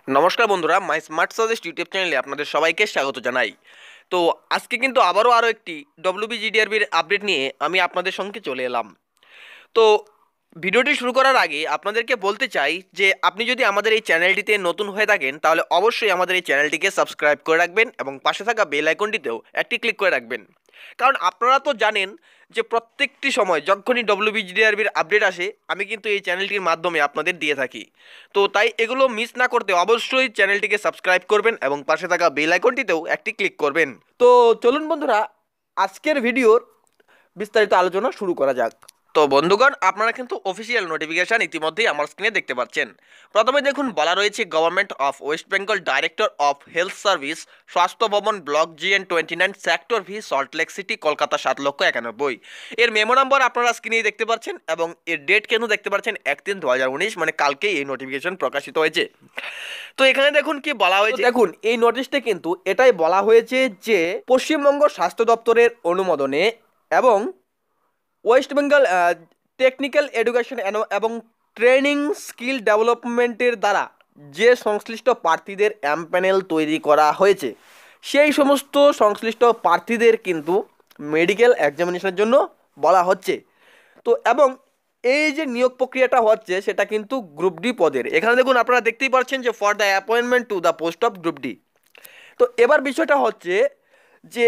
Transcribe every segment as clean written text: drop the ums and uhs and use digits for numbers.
নমস্কার বন্ধুরা, মাই smart suggest YouTube চ্যানেলে আপনাদের সবাইকে স্বাগত জানাই। তো আজকে কিন্তু আরও একটি WBGDRBর আপডেট নিয়ে আমি আপনাদের সঙ্গে চলে এলাম। তো ভিডিওটি শুরু করার আগে আপনাদেরকে বলতে চাই যে আপনি যদি আমাদের এই চ্যানেলটিতে নতুন হয়ে থাকেন তাহলে অবশ্যই আমাদের এই চ্যানেলটিকে সাবস্ক্রাইব করে রাখবেন এবং পাশে থাকা বেল আইকনটিতেও একটি ক্লিক করে রাখবেন। কারণ আপনারা তো জানেন যে প্রত্যেকটি সময় যখনই WBGDRBর আপডেট আসে আমি কিন্তু এই চ্যানেলটির মাধ্যমে আপনাদের দিয়ে থাকি। তো তাই এগুলো মিস না করতে অবশ্যই চ্যানেলটিকে সাবস্ক্রাইব করবেন এবং পাশে থাকা বেল আইকনটিতেও একটি ক্লিক করবেন। তো চলুন বন্ধুরা, আজকের ভিডিওর বিস্তারিত আলোচনা শুরু করা যাক। তো বন্ধুগণ, আপনারা কিন্তু অফিসিয়াল নোটিফিকেশান ইতিমধ্যেই আমার স্ক্রিনে দেখতে পাচ্ছেন। প্রথমে দেখুন বলা রয়েছে government of West Bengal director of health service, স্বাস্থ্য ভবন, block GN29, sector V, Salt Lake city, Kolkata 7,91,000। এর মেমো নাম্বার আপনারা স্ক্রিনেই দেখতে পাচ্ছেন এবং এর ডেট কিন্তু দেখতে পাচ্ছেন 1/3/2019, মানে কালকেই এই নোটিফিকেশন প্রকাশিত হয়েছে। তো এখানে দেখুন কি বলা হয়েছে, দেখুন এই নোটিশটা কিন্তু এটাই বলা হয়েছে যে পশ্চিমবঙ্গ স্বাস্থ্য দপ্তরের অনুমোদনে এবং ওয়েস্ট বেঙ্গল টেকনিক্যাল এডুকেশন এবং ট্রেনিং স্কিল ডেভেলপমেন্টের দ্বারা যে সংশ্লিষ্ট প্রার্থীদের প্যানেল তৈরি করা হয়েছে সেই সমস্ত সংশ্লিষ্ট প্রার্থীদের কিন্তু মেডিকেল এক্সামিনেশনের জন্য বলা হচ্ছে। তো এবং এই যে নিয়োগ প্রক্রিয়াটা হচ্ছে সেটা কিন্তু গ্রুপ ডি পদের। এখানে দেখুন আপনারা দেখতেই পাচ্ছেন যে for the appointment to the post of group D. তো এবার বিষয়টা হচ্ছে যে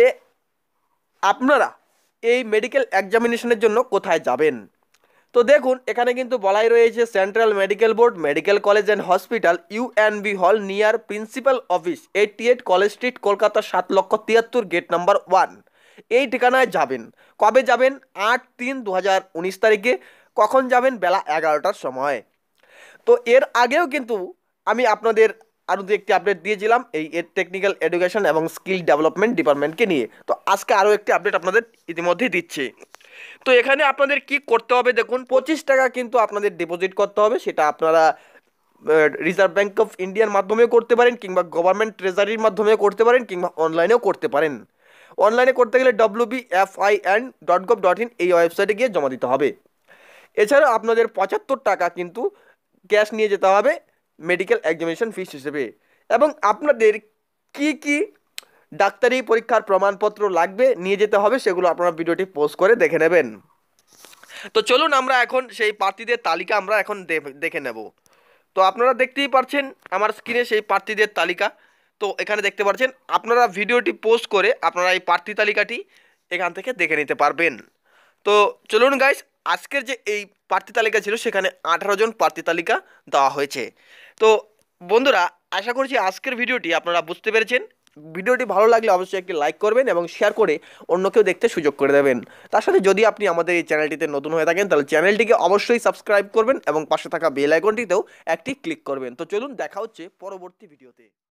আপনারা এই মেডিকেল এক্সামিনেশনের জন্য কোথায় যাবেন। তো দেখুন এখানে কিন্তু বলাই রয়েছে central medical board, medical college and hospital, UNB হল near principal office, 88 college street, Kolkata 7,73,000, gate number 1। এই ঠিকানায় যাবেন। কবে যাবেন? 8/3/2019 তারিখে। কখন যাবেন? বেলা 11টার সময়। তো এর আগেও কিন্তু আমি আপনাদের আরও দু একটি আপডেট দিয়েছিলাম এই টেকনিক্যাল এডুকেশন এবং স্কিল ডেভেলপমেন্ট ডিপার্টমেন্টকে নিয়ে। তো আজকে আরও একটি আপডেট আপনাদের ইতিমধ্যেই দিচ্ছি। তো এখানে আপনাদের কি করতে হবে দেখুন, 25 টাকা কিন্তু আপনাদের ডিপোজিট করতে হবে। সেটা আপনারা রিজার্ভ ব্যাঙ্ক অফ ইন্ডিয়ার মাধ্যমেও করতে পারেন, কিংবা গভর্নমেন্ট ট্রেজারির মাধ্যমেও করতে পারেন, কিংবা অনলাইনেও করতে পারেন। অনলাইনে করতে গেলে wbfin.gov.in এই ওয়েবসাইটে গিয়ে জমা দিতে হবে। এছাড়াও আপনাদের 75 টাকা কিন্তু ক্যাশ নিয়ে যেতে হবে মেডিকেল এক্সামিনেশন ফিস হিসেবে। এবং আপনাদের কি কি ডাক্তারি পরীক্ষার প্রমাণপত্র লাগবে নিয়ে যেতে হবে সেগুলো আপনারা ভিডিওটি পোস্ট করে দেখে নেবেন। তো চলুন আমরা এখন সেই প্রার্থীদের তালিকা আমরা এখন দেখে নেব। তো আপনারা দেখতেই পাচ্ছেন আমার স্ক্রিনে সেই প্রার্থীদের তালিকা। তো এখানে দেখতে পাচ্ছেন আপনারা ভিডিওটি পোস্ট করে আপনারা এই প্রার্থী তালিকাটি এখান থেকে দেখে নিতে পারবেন। তো চলুন গাইস, আজকের যে এই প্রার্থী তালিকা ছিল সেখানে 18 জন প্রার্থী তালিকা দেওয়া হয়েছে। তো বন্ধুরা, আশা করছি আজকের ভিডিওটি আপনারা বুঝতে পেরেছেন। ভিডিওটি ভালো লাগলে অবশ্যই একটি লাইক করবেন এবং শেয়ার করে অন্যকেও দেখতে সুযোগ করে দেবেন। তার সাথে যদি আপনি আমাদের এই চ্যানেলটিতে নতুন হয়ে থাকেন তাহলে চ্যানেলটিকে অবশ্যই সাবস্ক্রাইব করবেন এবং পাশে থাকা বেল আইকনটিতেও একটি ক্লিক করবেন। তো চলুন দেখা হচ্ছে পরবর্তী ভিডিওতে।